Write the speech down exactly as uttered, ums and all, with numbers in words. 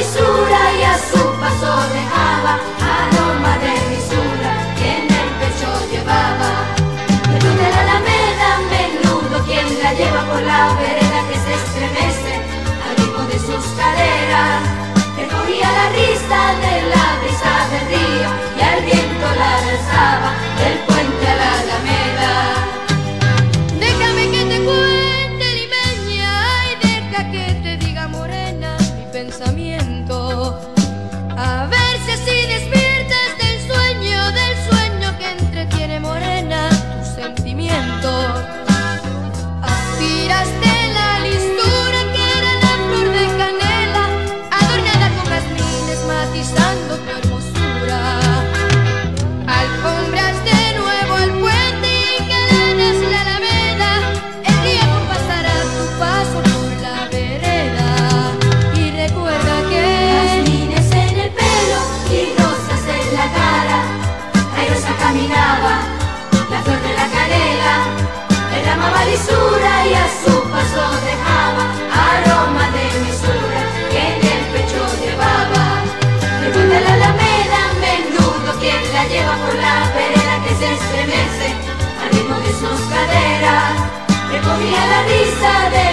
lisura y a su paso dejaba aroma de lisura que en el pecho llevaba. Me de la alameda, menudo quien la lleva por la vereda que se estremece al ritmo de sus caderas. Recogía la risa de la brisa del río y al viento la lanzaba del puente a la alameda. Déjame que te cuente, limeña, y deja que te diga, morena, mi pensamiento. A ver si así despiertas del sueño, del sueño que entretiene, morena, tu sentimiento. Aspiras de la lisura que era la flor de canela, adornada con jazmines matizando tu hermosura. Alfombras de nuevo al puente y cadenas la alameda. El día compasará tu paso por la vereda. Y recuerda que Jazmines en el pelo y rosas en la cara, airosa caminaba la flor de la canela, derramaba lisura y a su paso dejaba aroma de mesura que en el pecho llevaba. Recuerda la alameda, menudo quien la lleva por la vereda que se estremece al ritmo de sus caderas. Recogía la risa de